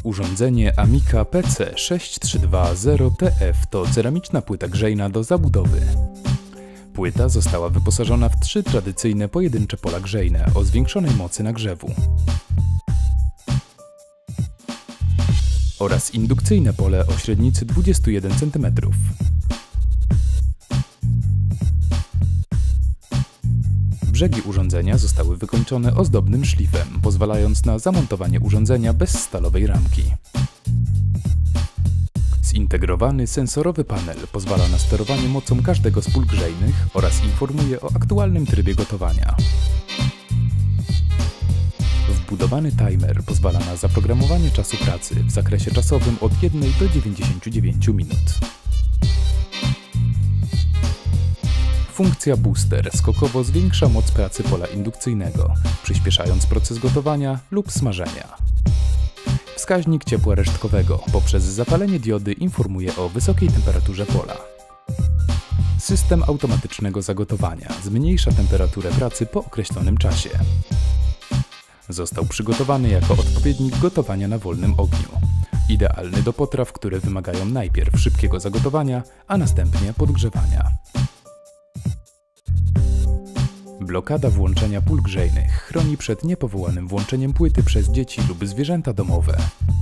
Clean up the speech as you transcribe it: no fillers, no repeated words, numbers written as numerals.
Urządzenie Amica PC6320TF to ceramiczna płyta grzejna do zabudowy. Płyta została wyposażona w 3 tradycyjne pojedyncze pola grzejne o zwiększonej mocy nagrzewu oraz indukcyjne pole o średnicy 21 cm. Brzegi urządzenia zostały wykończone ozdobnym szlifem, pozwalając na zamontowanie urządzenia bez stalowej ramki. Zintegrowany sensorowy panel pozwala na sterowanie mocą każdego z pól grzejnych oraz informuje o aktualnym trybie gotowania. Wbudowany timer pozwala na zaprogramowanie czasu pracy w zakresie czasowym od 1 do 99 minut. Funkcja Booster skokowo zwiększa moc pracy pola indukcyjnego, przyspieszając proces gotowania lub smażenia. Wskaźnik ciepła resztkowego poprzez zapalenie diody informuje o wysokiej temperaturze pola. System automatycznego zagotowania zmniejsza temperaturę pracy po określonym czasie. Został przygotowany jako odpowiednik gotowania na wolnym ogniu, idealny do potraw, które wymagają najpierw szybkiego zagotowania, a następnie podgrzewania. Blokada włączenia pól grzejnych chroni przed niepowołanym włączeniem płyty przez dzieci lub zwierzęta domowe.